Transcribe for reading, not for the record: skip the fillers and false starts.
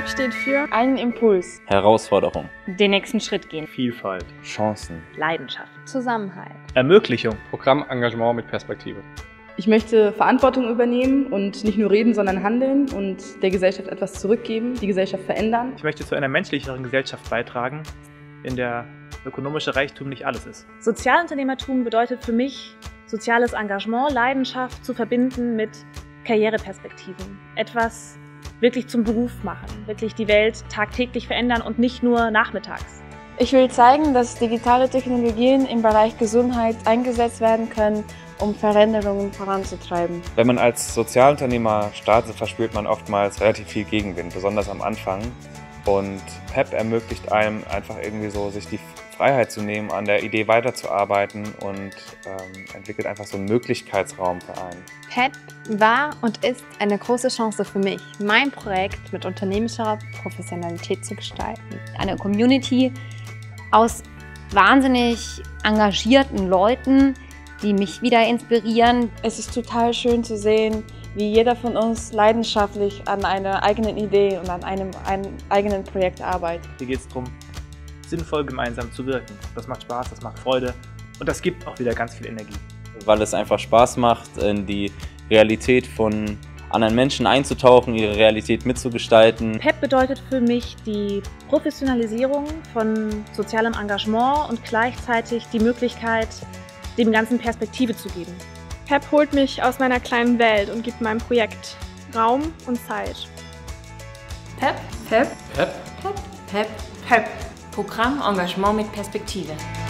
PEP steht für einen Impuls, Herausforderung, den nächsten Schritt gehen, Vielfalt, Chancen, Leidenschaft, Zusammenhalt, Ermöglichung, Programm Engagement mit Perspektive. Ich möchte Verantwortung übernehmen und nicht nur reden, sondern handeln und der Gesellschaft etwas zurückgeben, die Gesellschaft verändern. Ich möchte zu einer menschlicheren Gesellschaft beitragen, in der ökonomischer Reichtum nicht alles ist. Sozialunternehmertum bedeutet für mich, soziales Engagement, Leidenschaft zu verbinden mit Karriereperspektiven. Etwas wirklich zum Beruf machen, wirklich die Welt tagtäglich verändern und nicht nur nachmittags. Ich will zeigen, dass digitale Technologien im Bereich Gesundheit eingesetzt werden können, um Veränderungen voranzutreiben. Wenn man als Sozialunternehmer startet, verspürt man oftmals relativ viel Gegenwind, besonders am Anfang. Und PEP ermöglicht einem einfach irgendwie so, sich die Freiheit zu nehmen, an der Idee weiterzuarbeiten und entwickelt einfach so einen Möglichkeitsraum für einen. PEP war und ist eine große Chance für mich, mein Projekt mit unternehmerischer Professionalität zu gestalten. Eine Community aus wahnsinnig engagierten Leuten, die mich wieder inspirieren. Es ist total schön zu sehen, wie jeder von uns leidenschaftlich an einer eigenen Idee und an einem eigenen Projekt arbeitet. Hier geht es darum, sinnvoll gemeinsam zu wirken. Das macht Spaß, das macht Freude und das gibt auch wieder ganz viel Energie. Weil es einfach Spaß macht, in die Realität von anderen Menschen einzutauchen, ihre Realität mitzugestalten. PEP bedeutet für mich die Professionalisierung von sozialem Engagement und gleichzeitig die Möglichkeit, dem Ganzen Perspektive zu geben. PEP holt mich aus meiner kleinen Welt und gibt meinem Projekt Raum und Zeit. PEP, PEP, PEP, PEP, PEP. Programm Engagement mit Perspektive.